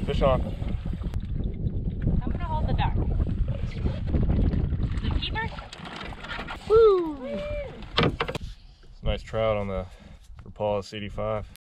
Fish on. I'm gonna hold the duck. The keeper? Woo! Nice trout on the Rapala CD5.